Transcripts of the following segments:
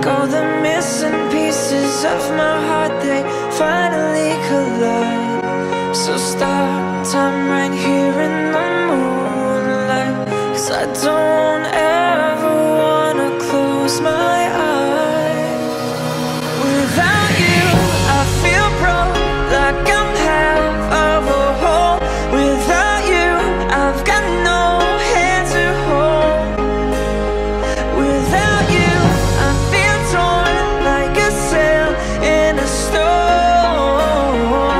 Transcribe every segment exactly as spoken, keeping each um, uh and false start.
all the missing pieces of my heart, they finally collide. So stop time right here in the moonlight, 'cause I don't ever wanna close my eyes. Without you, I feel broke, like I'm half of a whole. Without you, I've got no hand to hold. Without you, I feel torn like a sail in a storm.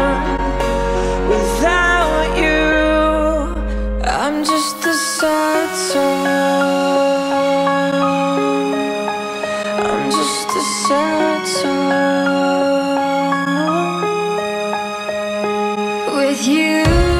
Without you, I'm just a sad song. I'm just a sad song. With you,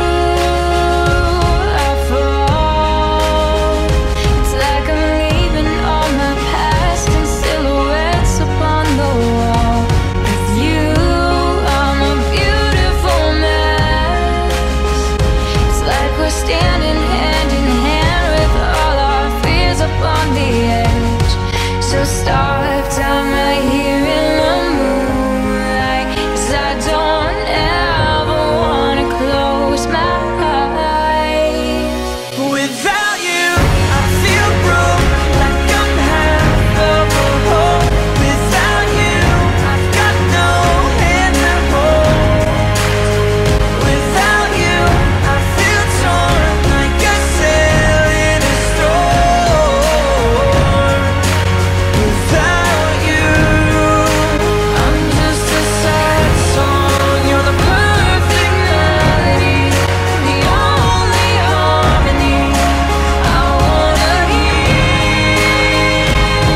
I fall. It's like I'm leaving all my past in silhouettes upon the wall. With you, I'm a beautiful mess. It's like we're standing hand in hand with all our fears upon the edge. So stop time right here in the moonlight, 'cause I don't ever wanna close my eyes. Without you, I feel broke, like I'm half of a whole. Without you, I've got no hand to hold. Without you, I feel torn like a sail in a storm. Without you, I'm just a sad song. You're the perfect melody, the only harmony I wanna hear.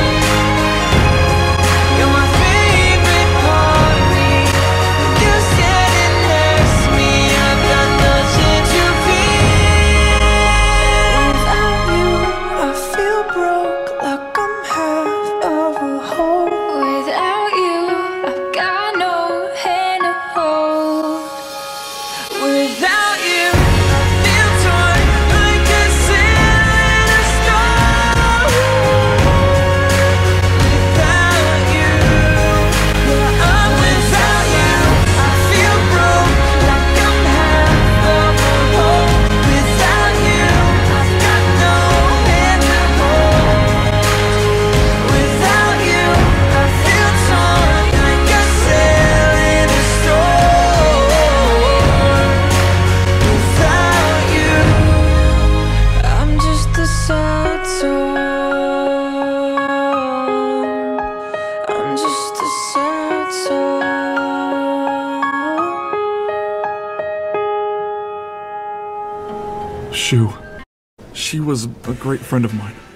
You're my favorite part of me. When you're standing next to me, I've got nothing to fear. Without you, I feel broke, like I'm half of a whole. Without you, I've got no hand to hold. Without you, I feel torn like a sail in a storm. Without you, yeah, I'm without you. I feel broke, like I'm half of a whole. Without you, I've got no hand to hold. Without you, I feel torn like a sail in a storm. Without you, I'm just a sad song. I'm just a sad song. Shu. She was a great friend of mine.